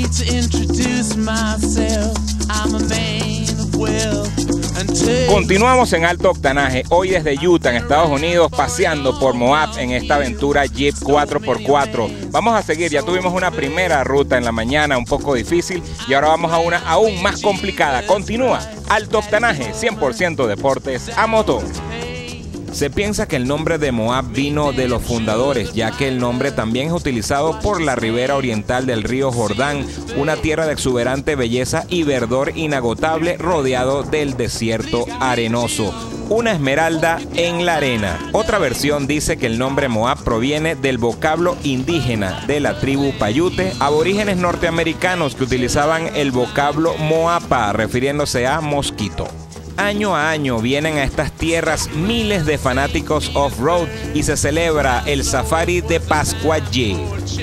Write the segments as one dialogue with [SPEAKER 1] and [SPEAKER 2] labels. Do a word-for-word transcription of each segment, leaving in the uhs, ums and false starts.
[SPEAKER 1] need to introduce myself. I'm a man of wealth.
[SPEAKER 2] Continuamos en alto octanaje, hoy desde Utah, en Estados Unidos, paseando por Moab en esta aventura Jeep cuatro por cuatro. Vamos a seguir, ya tuvimos una primera ruta en la mañana un poco difícil y ahora vamos a una aún más complicada. Continúa alto octanaje, cien por ciento deportes a motor. Se piensa que el nombre de Moab vino de los fundadores, ya que el nombre también es utilizado por la ribera oriental del río Jordán, una tierra de exuberante belleza y verdor inagotable rodeado del desierto arenoso. Una esmeralda en la arena. Otra versión dice que el nombre Moab proviene del vocablo indígena de la tribu Paiute, aborígenes norteamericanos que utilizaban el vocablo Moapa, refiriéndose a mosquito. Año a año vienen a estas tierras miles de fanáticos off-road y se celebra el Safari de Pascua Jeep.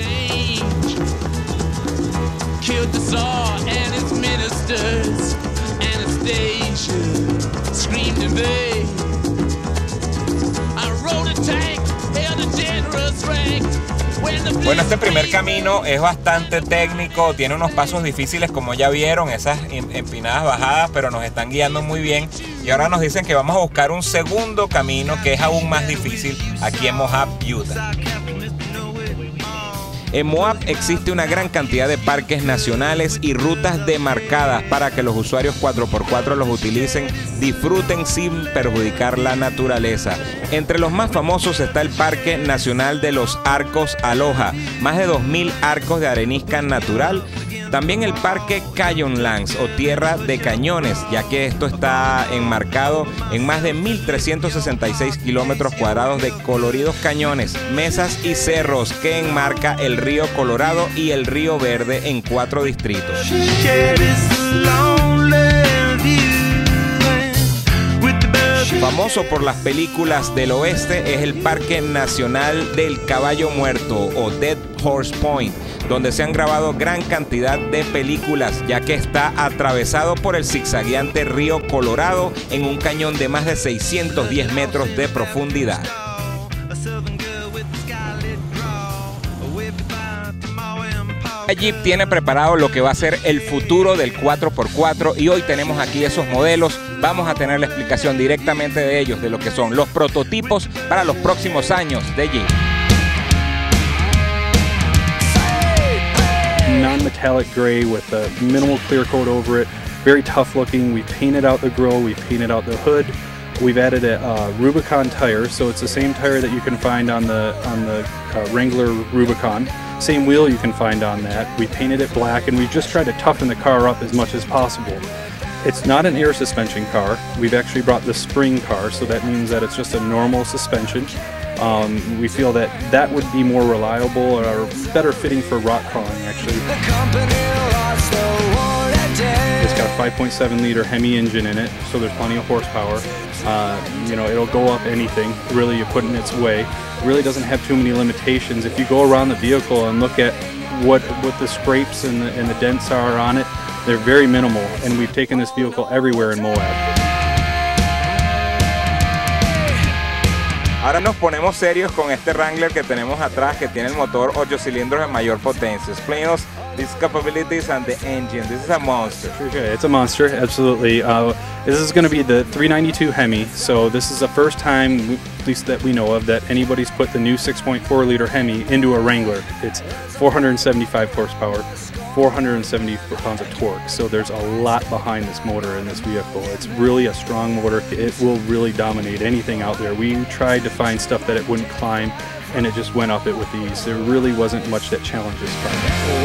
[SPEAKER 2] Bueno, este primer camino es bastante técnico, tiene unos pasos difíciles como ya vieron, esas empinadas bajadas, pero nos están guiando muy bien. Y ahora nos dicen que vamos a buscar un segundo camino que es aún más difícil aquí en Moab, Utah. En Moab existe una gran cantidad de parques nacionales y rutas demarcadas para que los usuarios cuatro por cuatro los utilicen, disfruten sin perjudicar la naturaleza. Entre los más famosos está el Parque Nacional de los Arcos Aloha, más de dos mil arcos de arenisca natural. También el Parque Canyonlands o Tierra de Cañones, ya que esto está enmarcado en más de mil trescientos sesenta y seis kilómetros cuadrados de coloridos cañones, mesas y cerros que enmarca el río Colorado y el río Verde en cuatro distritos. Famoso por las películas del oeste es el Parque Nacional del Caballo Muerto o Dead Horse Point, donde se han grabado gran cantidad de películas, ya que está atravesado por el zigzagueante río Colorado en un cañón de más de seiscientos diez metros de profundidad. Jeep tiene preparado lo que va a ser el futuro del cuatro por cuatro y hoy tenemos aquí esos modelos. Vamos a tener la explicación directamente de ellos, de lo que son los prototipos para los próximos años de Jeep.
[SPEAKER 3] Non-metallic gray with a minimal clear coat over it, very tough looking. We painted out the grille, we painted out the hood. We've added a uh, Rubicon tire, so it's the same tire that you can find on the on the uh, Wrangler Rubicon. Same wheel you can find on that. We painted it black and we've just tried to toughen the car up as much as possible. It's not an air suspension car. We've actually brought the spring car, so that means that it's just a normal suspension. Um, we feel that that would be more reliable or better fitting for rock crawling actually. It's got a five point seven liter Hemi engine in it, so there's plenty of horsepower. Uh, you know, it'll go up anything really you put in its way. It really doesn't have too many limitations. If you go around the vehicle and look at what what the scrapes and the, and the dents are on it, they're very minimal, and we've taken this vehicle everywhere in Moab.
[SPEAKER 2] Ahora nos ponemos serios con este Wrangler que tenemos atrás, que tiene el motor ocho cilindros de mayor potencia. Explain us these capabilities and the engine. This is a monster.
[SPEAKER 3] Okay, it's a monster, absolutely. Uh, this is going to be the three ninety-two Hemi, so this is the first time, at least that we know of, that anybody's put the new six point four liter Hemi into a Wrangler. It's four hundred seventy-five horsepower, four hundred seventy pounds of torque, so there's a lot behind this motor in this vehicle. It's really a strong motor. It will really dominate anything out there. We tried to find stuff that it wouldn't climb, and it just went up it with ease. There really wasn't much that challenged this car.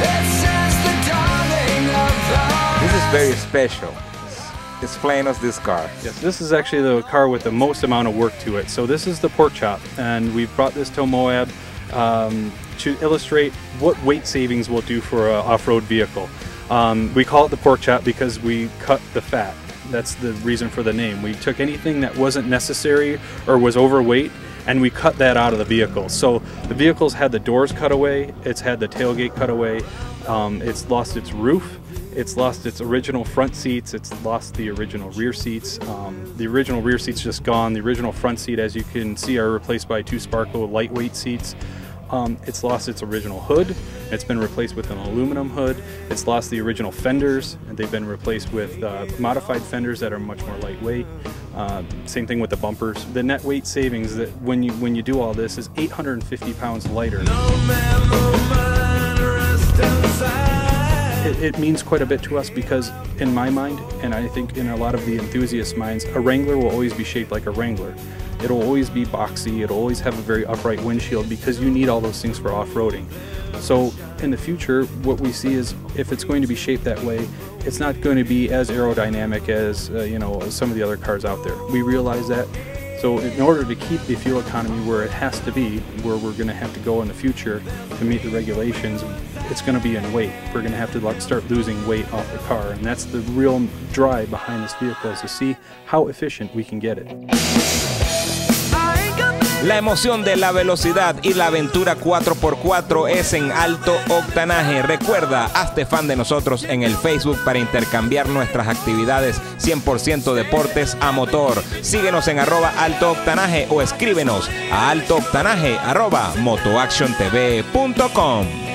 [SPEAKER 2] This is very special. Explain us this car.
[SPEAKER 3] Yes, this is actually the car with the most amount of work to it. So this is the pork chop, and we've brought this to Moab um, to illustrate what weight savings will do for an off-road vehicle. Um, we call it the pork chop because we cut the fat. That's the reason for the name. We took anything that wasn't necessary or was overweight, and we cut that out of the vehicle. So the vehicle's had the doors cut away, it's had the tailgate cut away, um, it's lost its roof, it's lost its original front seats, it's lost the original rear seats. Um, the original rear seat's just gone. The original front seat, as you can see, are replaced by two Sparco lightweight seats. Um, it's lost its original hood. It's been replaced with an aluminum hood. It's lost the original fenders, and they've been replaced with uh, modified fenders that are much more lightweight. Uh, same thing with the bumpers. The net weight savings that when you when you do all this is eight hundred fifty pounds lighter. It, it means quite a bit to us because in my mind, and I think in a lot of the enthusiast minds, a Wrangler will always be shaped like a Wrangler. It'll always be boxy, it'll always have a very upright windshield because you need all those things for off-roading. So in the future, what we see is if it's going to be shaped that way, it's not going to be as aerodynamic as uh, you know, some of the other cars out there. We realize that. So in order to keep the fuel economy where it has to be, where we're going to have to go in the future to meet the regulations, it's going to be in weight. We're going to have to like start losing weight off the car, and that's the real drive behind this vehicle, is to see how efficient we can get it.
[SPEAKER 2] La emoción de la velocidad y la aventura cuatro por cuatro es en Alto Octanaje. Recuerda, hazte fan de nosotros en el Facebook para intercambiar nuestras actividades cien por ciento deportes a motor. Síguenos en arroba Alto Octanaje o escríbenos a altooctanaje arroba motoactiontv punto com.